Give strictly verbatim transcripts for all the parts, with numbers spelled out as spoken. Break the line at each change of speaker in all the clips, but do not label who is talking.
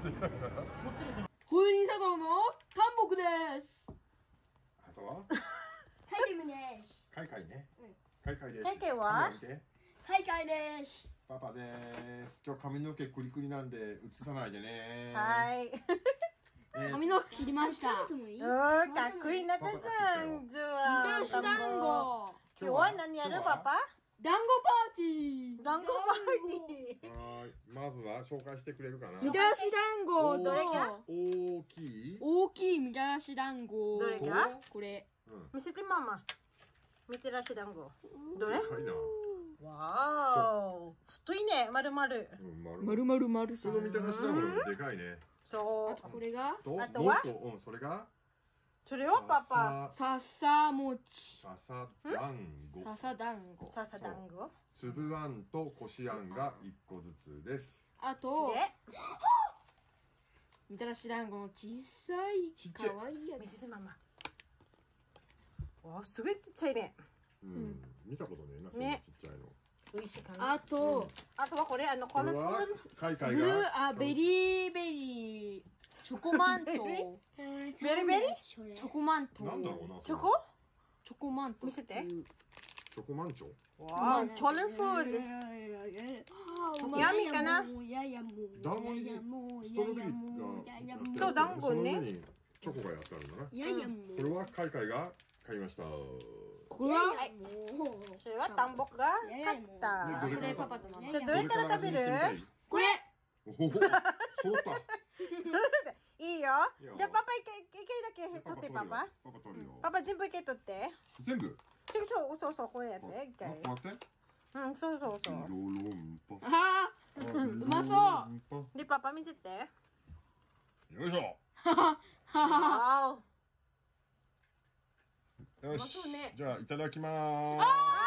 風林茶道の韓木です。
あとは
カイデムです。
カイカイね。カイカイです。
カイカイは
カイカイです。
パパです。今日髪の毛クリクリなんで映さないでね。
はい。
髪の毛切りました。
おー、かっこいいなったじゃん。じゃあ、
みたらし団子。
今日は何やるパパ？
団子パーティー。
団子パーティー。
はい。まずは紹介してくれるかな。
みたらし団子
どれか？
大きい。
大きいみたらし団子。
どれか？
これ。
見せてママ。みたらし団子。どれ？
でかいな。
わーお。太いね、丸々。
丸々丸さ。
そのみたらし団子もでかいね。
そう。
あとこれが。
と、
あとは？
うん、それが。
それをパパ。
笹餅。
笹団子。
笹団子。
笹団子。
粒あんとこしあんが一個ずつです。
あと。
で。
みたらし団子の小さい可愛いやつ。
見せてママ。わあ、すごいちっちゃいね。
うん、見たことねえな、そんなちっちゃいの。
美味しいかな。
あと、
あとはこれ、あの、この。
カイカイ
ブルー、
が。
あ、ベリーベリー。チョコマント。
ベリベリ？
チョコマント。
なんだろうな。
チョコ？
チョコマント。
見せて。
チョコマンチョ。
わあ、カラフル。ヤミかな？
団子にストロベリーが。
そう、団子ね。
チョコがやってあるんだな。
いやいやもう。
これはカイカイが買いました。
これは？
それはタンボクが買った。
これパパとママ。
じゃあどれから食べる？
これ。
おお、揃った。
いいよ。じゃあパパ一回一回だけ取ってパパ。
パパ取るよ。
パパ全部一回取って。
全部？
そうそうそうこうやって一回。
こうやって？
うん、そうそうそう。
ああ、うまそう。
でパパ見せて。
よいしょ。
わ
お。よし。じゃあいただきまー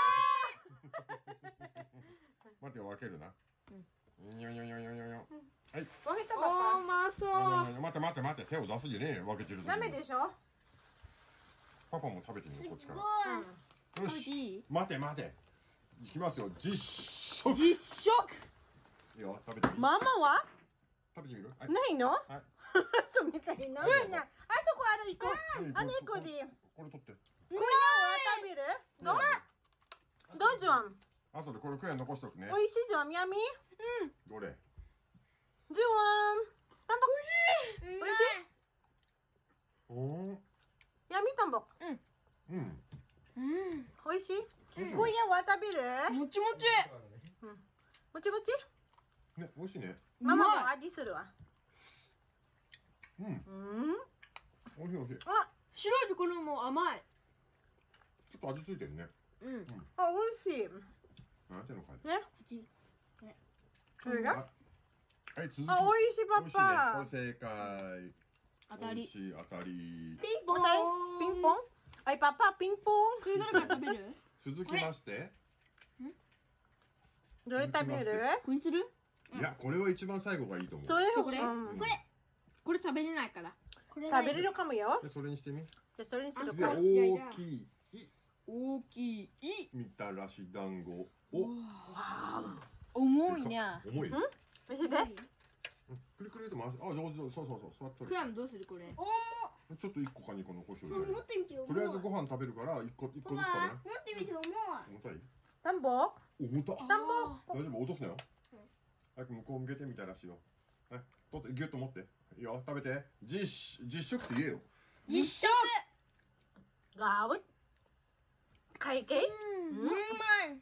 す。待ってよ、分けるな。よよよよよよ。はい。
分けたパ
パ。うまそう。
待って待って待って、手を出すじゃねえよ、分けてる。
ダメでしょ。
パパも食べてみよ、こっちから。よし。待て待て。いきますよ、実食。
実食。
いいよ、食べてみる。
ママは？
食べてみる？
ないの？はい。そうみたいな。ないな。あそこある一個。あの一個で。
これ取って。
これは食べる？どう？どうじゃん。
あとでこれクエン残しとくね。
おいしいじゃん、みやみ。
うん。どれ？
じゅわん。たんぼ。おいしい？
おお。
やみたんぼ。
うん。
うん。
うん。おいしい？今夜は食べる？
もちもち。
うん。もちもち？
ね、おいしいね。
ママも味するわ。
うん。
うん。
おいしいおいしい。
あ、白いところも甘い。
ちょっと味ついてるね。
うん。
あ、おいしい。
なんていうのかい。
ね。それが？
はい、続き。
あ、おいしいパパ。
これ正解。
当たり。
当たり。
ピンポン。
ピンポン。はい、パパピンポン。
それどれから食べる？
続きまして。
どれ食べる？
これにする？
いや、これは一番最後がいいと思う。
それを
これ。これ。これ食べれないから。
食べれるかもよ。
それにしてみ。
じゃ、それにする
か。
か。
大きい。
大きい。
みたらし団子を。
重いね。
重い。
見せて。
くるくると回す。あ、上手。そうそうそう。座っとる。
クラムどうするこれ？
ちょっと一個か二個残しといて。
持ってみてよ。
とりあえずご飯食べるから一個一個ずつ食べな。
持ってみて重い。
重たい？
田んぼ？
重た。
田んぼ。
大丈夫？落とすなよ。早く向こう向けてみたらしいよ。はい、取ってギュッと持って。いいよ、食べて。実実食って言えよ。
実食。
ガウ。会計？
うん、うまい。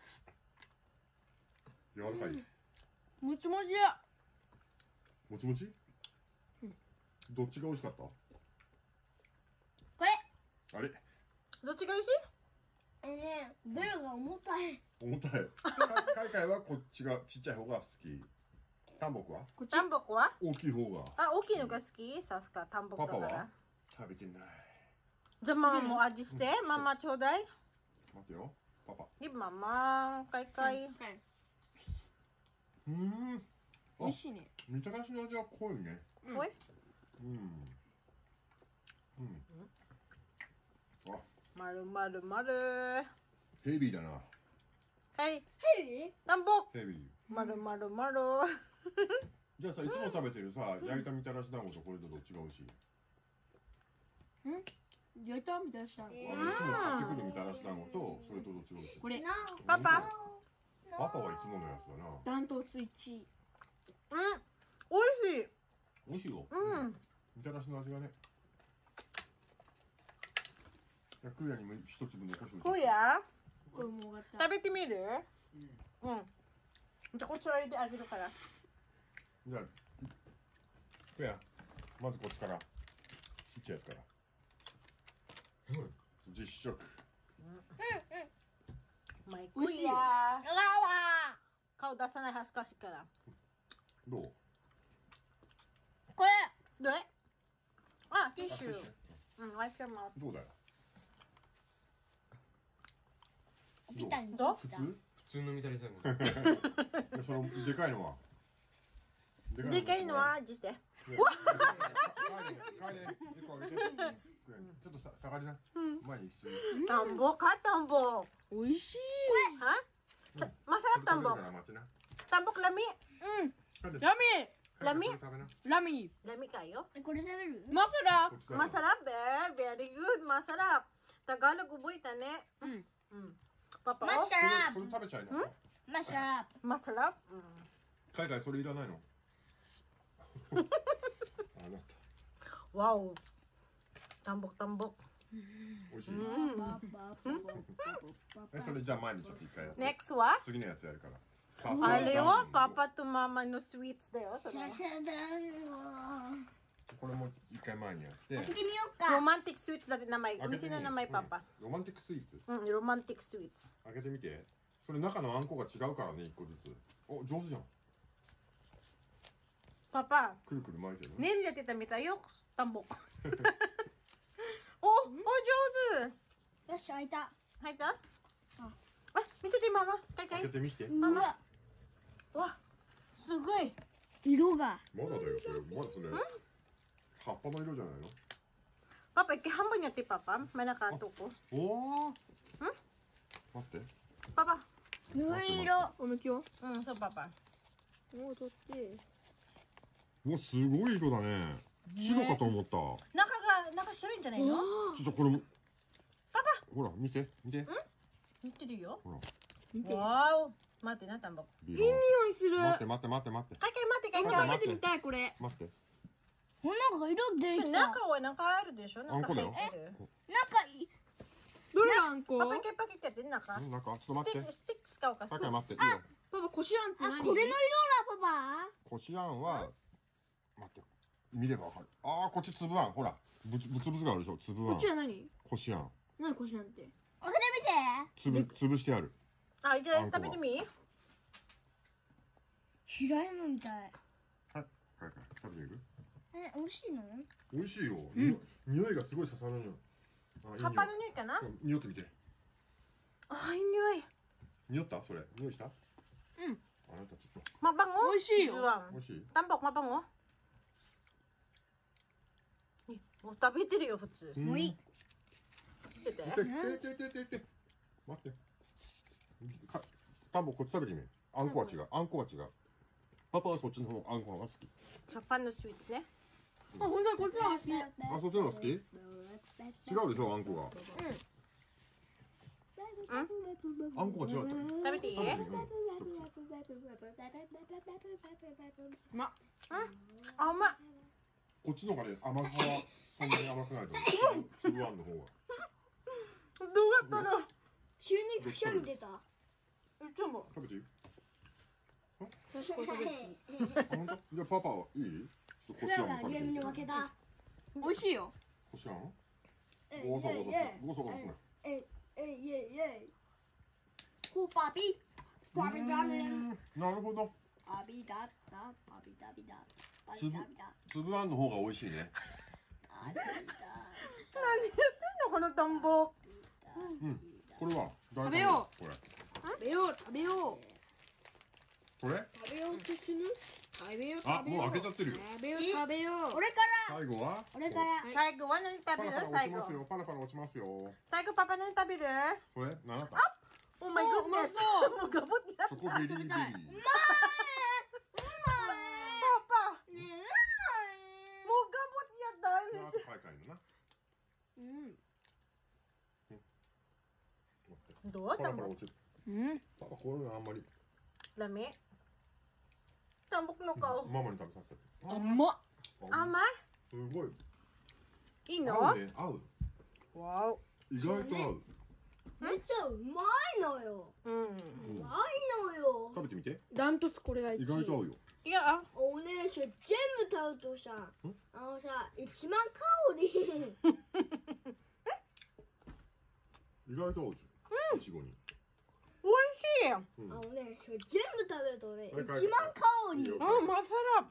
柔らかい。
もちもちや。
もちもち？どっちが美味しかった？こ
れ。
あれ？
どっちが美味しい？
あのね、ベルが重たい。
重たい。かいかいはこっちがちっちゃい方が好き。タンボクは？
タンボクは？
大きい方が。
あ、大きいのが好き？さすがタンボクだから。
パパは？食べてない。
じゃあママも味して。ママちょうだい。
待ってよ。パパ。
でママ、かいかい。
うん。
美味しいね。
みたらしの味は濃いね。
濃い？
うん。うん。あ。
まるまるまる。
ヘビーだな。
はい。
ヘビ？
タンボク。
ヘビー。
まるまるまる。
じゃあさいつも食べてるさ焼いたみたらし団子とこれとどっちが美味しい？
焼いたみたいなした
あのいつも買ってくるみたらし団子とそれとどっちが美味しい？
これ
パパ。
パパはいつものやつだな。
ダントツいちい。
うん。美味しい。
美味しいよ。
うん。
みたらしの味がね。いやクーヤにも一粒残しておいて。
こうや。
これもうがった。
食べてみる？うん。じゃあこっちを入れてあげるから。
じゃあクーヤまずこっちからいっちゃうやつから。実食。
マイ
美味しいよ
クや。
うわわ
顔出さない恥ずかしいから。
どう？
これ。どれ？あ、ティッ
あ
シュ。うん、ワイプも。
どうだよ。
ピタに
どう
切った
普通？
普通のみたり最後
いやそのでかいのは。
でかいのは味して。
ね帰れ帰れ一個あげて。ちょっとさ下がりな。前に進む。
田んぼか田んぼ。
美味しい。
は？Masarap tambok.
食べるから待ちな。
Tambok lami.
帰れ
ラミ
ラミ
帰れそれ食べな。
ラミ
Lami kayo.
えこれ食べる
マサラ
こっちだよ
Masarap eh. Very good. Masarap. Tagalog uboy tane.
うん
Mm. Papa
マッ
oh.
シャラ
それそれ食べちゃいな。
マッシャラ
Masarap. Mm.
海外それいらないの。あなた
Wow. Tambok tambok.
美味しい。
Mm.
えそれじゃあ前にちょっと一回やって。
Next wa?
次のやつやるから。さすが
Ale wa papa to mama no sweets dayo.
シャシャだよ
これも一回前にやって。
開けてみようか
Romantic sweets dati na may.
開けて
Umisi
み
na na may papa.
ロマンティックスイーツ。
Mm, romantic sweets.
開けてみて。それ中のあんこが違うからね一個ずつ。お上手じゃん。
Papa,
くるくる巻いてる。
nilya tita mitayo. Tambok. oh, oh, 上手。
よし開いた
入った？あ、見せてママ。かいかい。
開けてみて。
うわ
わ、すごい。
色が
まだだよそれ。まだそれ。葉っぱの色じゃないの。
Papa, ikihambo niya ti Papa. May nakatuko.
おお。待って。
Papa.
緑色
おむきを
Mm, so Papa.
もう取って
うわすごい色だね。白かと思った。
Naka, nakashirin dyan eh, no?
ちょっとこれも。ほら見て見て。
Mitiri yo.
ほら。
見て
Wow. Mati na, tambok.
ビ
いい匂いする
待って待って待って待って
Kay, kay, mati, kay,
待って
kay.
食べてみたいこれ
待って。
こんなんか色出てきた
Naka, wa, nakaaru desho.
あんこだよ。
Nakahairu.
なんかい
どれあんこ
Papa, kay, pakita din naka.
うんなんかちょっと待って。
Stick, sticks ka o
さ
kasi.
っき待っていいよ。
パパこしあんって
あ
何
これの色だパ
こしあんは待って見ればわかる。ああこっち粒あんほらぶつぶつぶつがあるでしょ粒あん
こっち。は何
こしあん
何こしあんって
パ開けてみて
粒潰してある。
Ah, dyan,
Angko.
tabi ni Mi.
平山みたい
はいはいはい食べていく。
え美味しいの
美味しいよ。に匂いがすごい刺さるのよ。あいい匂い
Kapalo niya ka na?
うん匂ってみて。
Ay, nyoy.
匂ったそれ匂いした？
うん
あなたちょっ
Mabango.
美味しいよ
Juwang.
と美味しい。
Tambok, mabango. Eh, oh, tabi diri yo, futsu.
も
ういい。
見せて。
てててててて待って。かタンボこっち食べてみ。あんこは違う。あんこは違う。パパはそっちの方あんこの方が好き。
Japan no sweets ne.
あ本当にこっちは好き
あそっちの方が好き？違うでしょあんこが。あんこが違うって。
食べていい？
食べてみうん
ま
あ、うまい。
こっちの方がね甘さはそんなに甘くないと思う。つぶあんの方が。
どうやったら。
急にくしゃみ出た
いつも。
食べていい？
私これ食べる
あ本当？じゃあパパはいい？ちょっとこしあんも食べてみて。
負けた
美味しいよ
こしあん？ゴソゴソする。ゴソゴソする。
ええいえいえコパピパピパピ
なるほど。
パピダダパピダビダパ
つぶ
ピダビダ
つぶあんの方が美味しいね。
パピダ
何やってんのこのトンボ。
うん。これは誰
食べよ
これ。
食べよう食べよう
これ？
食べようとする食べよう
あ
食べよう
もう開けちゃってるよ。
食べよう食べよう
俺から
最後は？
俺から
最後は何食べる？
パラパラ落
最後。
ちますよ。パラパラ落ちますよ。
最後パパ何食べる？
これ何だった？
Oh my
おうま
goodness.
そう
もうガボってやっ
そこベリーベリー。
パ pa.
ねえ、
Mo gabot niya dahil.
あと買い替えるな。
うん。
待って。
Do,
パラパラ
tambok.
落ちる。
うん。
パパこういうのあんまり
Lami. Tambok no ka.
ママに食べさせて。
甘っ。
あ
Ama?
すごい。
Ino?
合うね、合う。
Wow.
意外と合う。
めっちゃうまいのよ。
Mm.
うまいのよ。
食べてみて。
ダントツこれが一
意外と合うよ。
Yeah, ah.
お姉さん全部食べるとさ、あのさ、一番香り。
意外と合うじゃん。いちごに。
Oishi.
うん
あのね、それ全部食べるとね、
はい
一番香り。
いいよ
Oh, masarap.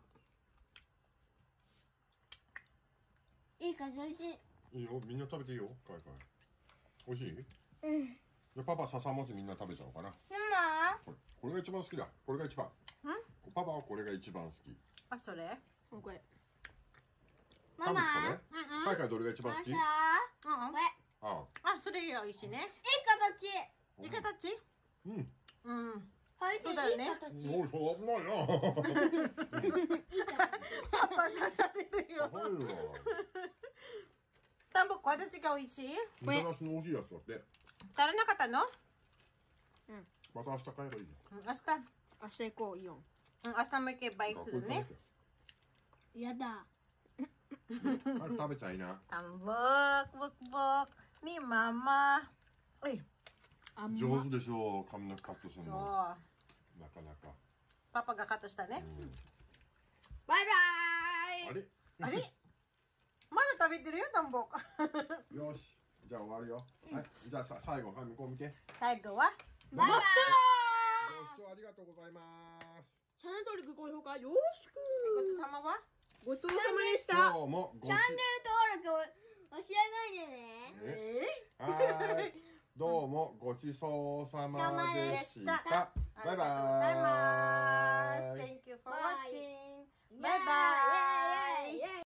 いいか、おいしい。
いいよ、みんな食べていいよ。かいかい。美味しい？
うん。
じゃあパパ笹餅みんな食べちゃおうかな。
マ
これ、これが一番好きだ。これが一番。パパはこれが一番好き。
Ah, sorry.
これ。
マ。
食べて
ママ。
たね。かいかいどれが一番好き？
さ
あ
Oo.
これ、
あ。
Ah, so di oishi ne.
いい形。
Ikatachi?
うん。
Mm.
はい、
そうだよね
いい形。
おい、そう危ないな。
Papa, sasabihin
や
yun.
ばいわ。
Tambok, wadachi ga oishi?
みたらしの美味しいやつだって。
Tara na kata, no?
また明日買えばいいじ
Mm, Asta.
明日行こうイオン。
Mm, Asta mo kay
ゃん。
bike
あ、こ
su
れ
ne.
やだ。
早く食べちゃいな。
Tambok, bok, bok. Ni mama. Uy,
甘っ。
上手でしょう、髪の毛カットする
so.
の。なかなか。
Papa ga kato shita
う
ne.
ん
バイバイ。
あれ
Ari? Mana tabite rin yung tambok.
よし。じゃあ終わるよ。はい。じゃあさ最後、はい、向こう見て。
Taigo, ah.
バイバイ。
ご視聴ありがとうございます。
チャンネル登録、高評価よろしく。
Ikoto-sama wa?
ごちそうさまでした。
今日もご
チャンネル登録を教えないでね。
え
Eh?
はーい。どうもごちそうさまでした。バイバ
Arigatou gozaimasu.
ーイ。
Thank you for
Bye.
watching.
イエーイ
Bye bye.
イエーイイエーイ